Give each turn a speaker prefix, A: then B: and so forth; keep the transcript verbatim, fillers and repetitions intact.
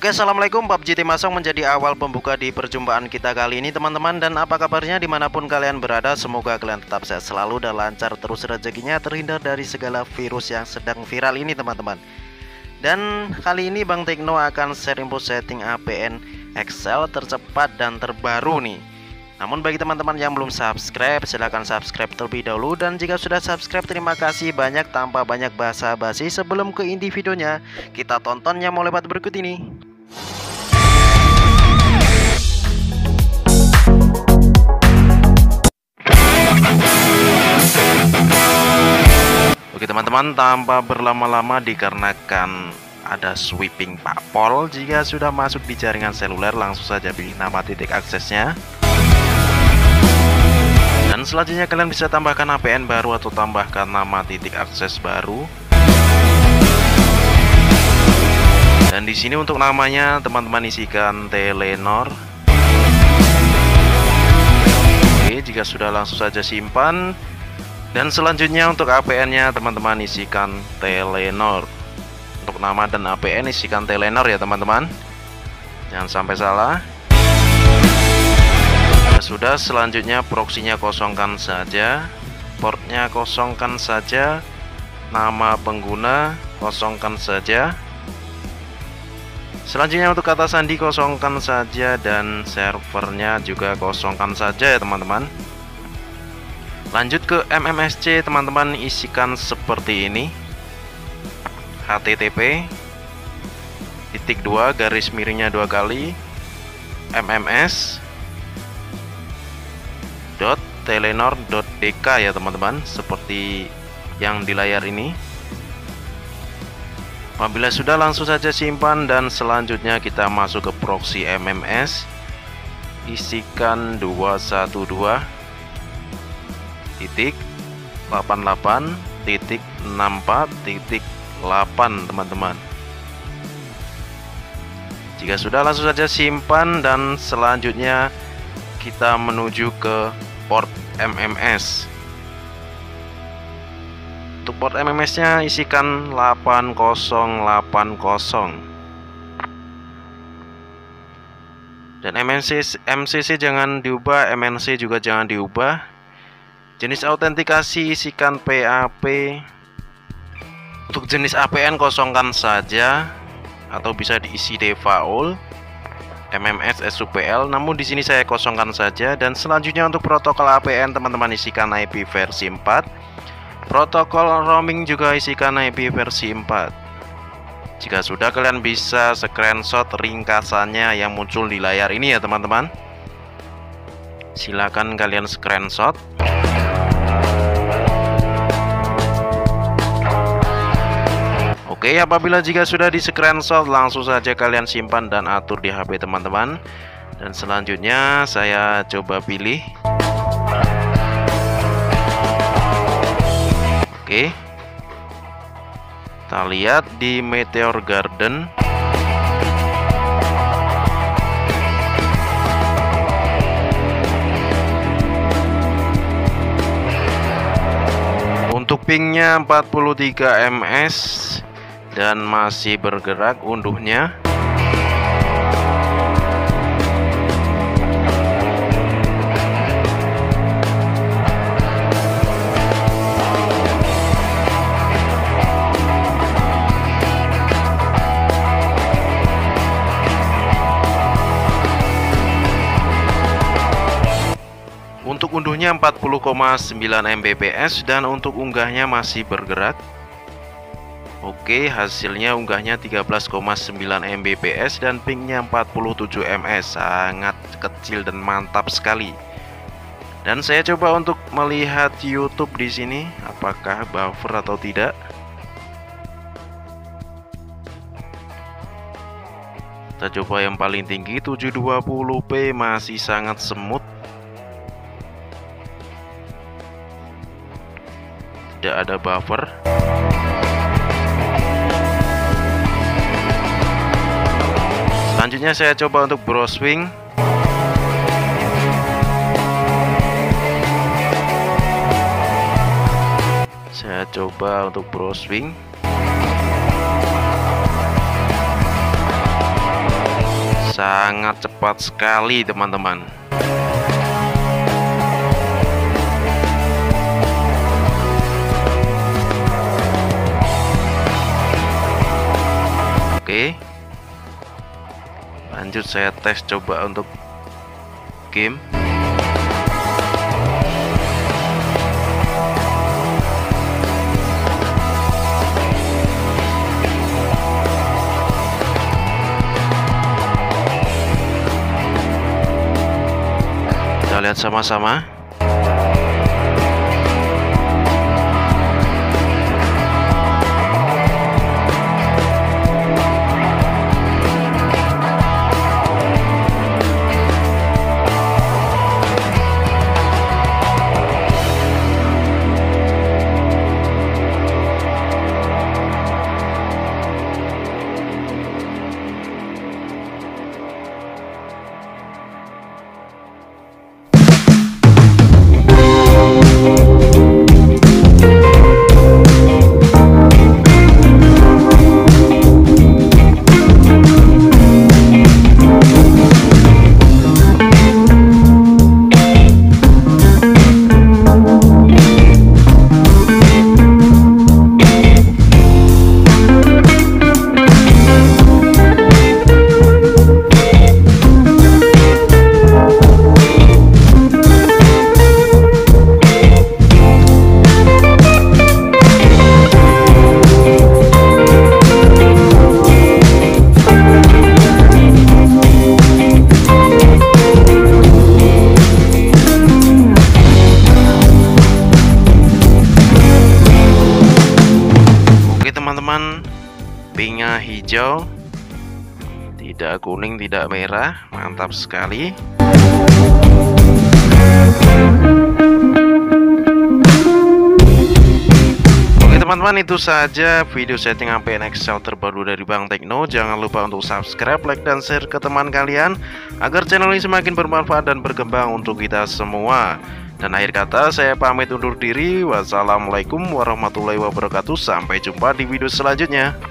A: Oke, assalamualaikum. P U B G Tim Asong menjadi awal pembuka di perjumpaan kita kali ini teman-teman. Dan apa kabarnya dimanapun kalian berada, semoga kalian tetap sehat selalu dan lancar terus rezekinya, terhindar dari segala virus yang sedang viral ini teman-teman. Dan kali ini Bang Tekno akan share info setting A P N Excel tercepat dan terbaru nih. Namun bagi teman-teman yang belum subscribe, silahkan subscribe terlebih dahulu. Dan jika sudah subscribe, terima kasih banyak. Tanpa banyak basa-basi, sebelum ke inti videonya, kita tonton yang mau lewat berikut ini. Oke teman-teman, tanpa berlama-lama dikarenakan ada sweeping parpol, jika sudah masuk di jaringan seluler langsung saja pilih nama titik aksesnya. Dan selanjutnya kalian bisa tambahkan A P N baru atau tambahkan nama titik akses baru. Dan di sini untuk namanya teman-teman isikan Telenor. Oke, jika sudah langsung saja simpan. Dan selanjutnya untuk A P N-nya teman-teman isikan Telenor. Untuk nama dan A P N isikan Telenor ya teman-teman. Jangan sampai salah. Sudah, selanjutnya proksinya kosongkan saja, portnya kosongkan saja, nama pengguna kosongkan saja. Selanjutnya untuk kata sandi kosongkan saja, dan servernya juga kosongkan saja ya teman-teman. Lanjut ke M M S C teman-teman, isikan seperti ini: H T T P titik dua garis miringnya dua kali mms dot telenor dot d k ya teman-teman, seperti yang di layar ini. Apabila sudah langsung saja simpan, dan selanjutnya kita masuk ke proxy M M S, isikan dua satu dua titik delapan delapan titik enam empat titik delapan teman-teman. Jika sudah langsung saja simpan, dan selanjutnya kita menuju ke port M M S. Untuk port M M S nya isikan delapan nol delapan nol. Dan M C C jangan diubah, M N C juga jangan diubah. Jenis autentikasi isikan P A P. Untuk jenis A P N kosongkan saja, atau bisa diisi default M M S S U P L, namun di sini saya kosongkan saja. Dan selanjutnya untuk protokol A P N teman-teman isikan I P versi empat. Protokol roaming juga isikan I P versi empat. Jika sudah, kalian bisa screenshot ringkasannya yang muncul di layar ini ya teman-teman. Silakan kalian screenshot. Oke, apabila jika sudah di screenshot, langsung saja kalian simpan dan atur di H P teman-teman. Dan selanjutnya saya coba pilih. Oke, kita lihat di Meteor Garden. Untuk pingnya empat puluh tiga ms dan masih bergerak unduhnya. Untuk unduhnya empat puluh koma sembilan megabits dan untuk unggahnya masih bergerak. Oke, hasilnya unggahnya tiga belas koma sembilan megabits dan pingnya empat puluh tujuh ms, sangat kecil dan mantap sekali. Dan saya coba untuk melihat YouTube di sini, apakah buffer atau tidak. Kita coba yang paling tinggi tujuh dua puluh p, masih sangat semut. Tidak ada buffer. Selanjutnya saya coba untuk browsing. Saya coba untuk browsing. Sangat cepat sekali teman-teman. Oke, lanjut saya tes coba untuk game. Kita lihat sama-sama. Teman-teman, pinknya hijau, tidak kuning, tidak merah, mantap sekali. Oke teman-teman, itu saja video setting H P Nextel terbaru dari Bang Tekno. Jangan lupa untuk subscribe, like, dan share ke teman kalian agar channel ini semakin bermanfaat dan berkembang untuk kita semua. Dan akhir kata saya pamit undur diri. Wassalamualaikum warahmatullahi wabarakatuh. Sampai jumpa di video selanjutnya.